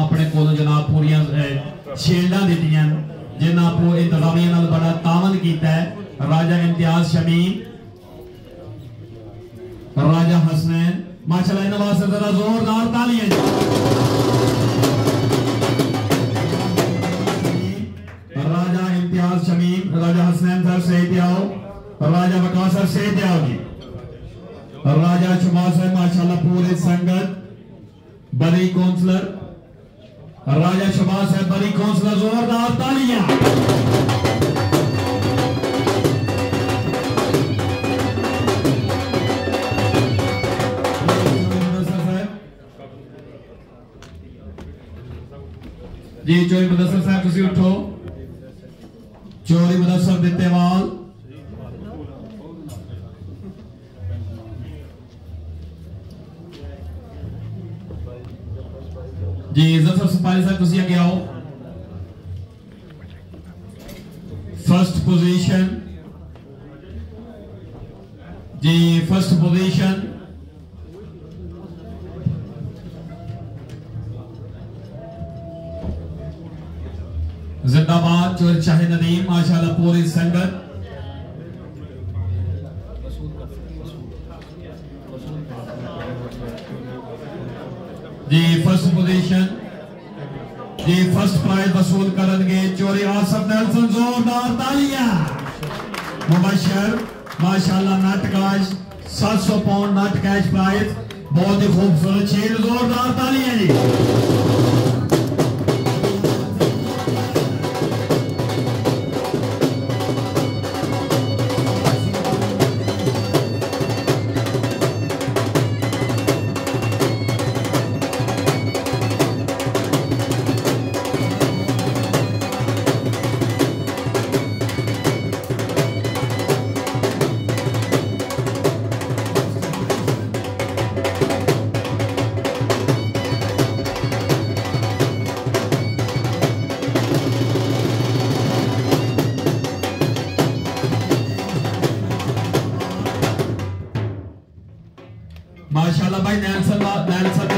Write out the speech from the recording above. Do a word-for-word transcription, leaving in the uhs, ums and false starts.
अपने को जनाब पूरी शील्डा दित्तियां जिन्हां को इंतजामिया नाल बड़ा तावन किया है। राजा इम्तियाज शमीम, राजा हसनैन, माशाल्लाह इन वास्ते जरा जोरदार तालियां। राजा इम्तियाज शमीम, राजा हसनैन सर से आओ, राजा वकास सर से आओ जी, राजा शुमार साहब माशाल्लाह पूरे संगत बड़ी काउंसलर, राजा शुमार साहब बड़ी काउंसलर, जोरदार तालियां। जी चोरी मुदस्सर साहब तुसी उठो, चोरी मुदस्सर दित्तेवाल, जी जफर सिपाही साहब तुसी आगे आओ। फर्स्ट पोजीशन जी, फर्स्ट पोजीशन जिंदाबाद चोर शाह नदीम, माशाल्लाह पूरी संगत। जी फर्स्ट पोजीशन जी, फर्स्ट प्राइज वसूल करेंगे चोरी आसफ नेल्सन, जोरदार तालियां। मुबशर माशाल्लाह नट कैश सात सौ पाउंड नट कैश प्राइज, बहुत ही खूबसूरत शील्ड, जोरदार तालियां जी। माशाल्लाह भाई नेल्सन नेल्सन